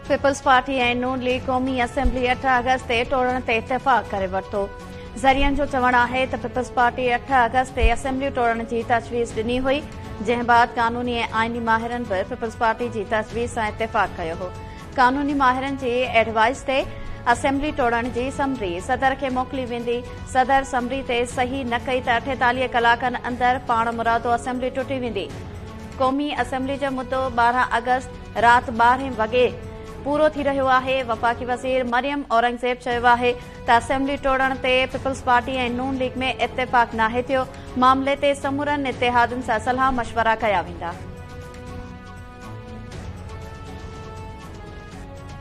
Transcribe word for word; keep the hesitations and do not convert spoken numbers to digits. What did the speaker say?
Peoples party ऐं नून league क़ौमी assembly अठ अगस्त ते टोड़ण ते इत्तेफ़ाक़ करे वरितो। ज़रियनि जो चवणु आहे त पीपल्स पार्टी अठ अगस्त ते असेंबली टोड़ण जी तजवीज़ ॾिनी हुई, जंहिं बाद कानूनी ऐं आइनी माहिरनि बि पीपल्स पार्टी जी तजवीज़ सां इत्तेफ़ाक़ कयो हो। कानूनी माहिरनि जी एडवाइस ते असेंबली टोड़ण जी समरी सदर खे मोकिली वेंदी। सदर समरी ते सही न कई त अठेतालीह कलाकनि अंदरि पाण मुरादो असेंबली टुटी वेंदी। क़ौमी असेंबली जो मुद्दो ॿारहं अगस्त राति ॿारहें वॻे पूरो थी रहियो आहे। वफ़ाक़ी वज़ीर मरियम औरंगज़ेब चयो आहे त असेंबली टोड़ण ते पीपल्स पार्टी ऐं नून लीग में इत्तेफ़ाक़ नाहे थियो। मामले ते समूरनि इत्तेहादनि सां सलाह मशवरा कया वेंदा।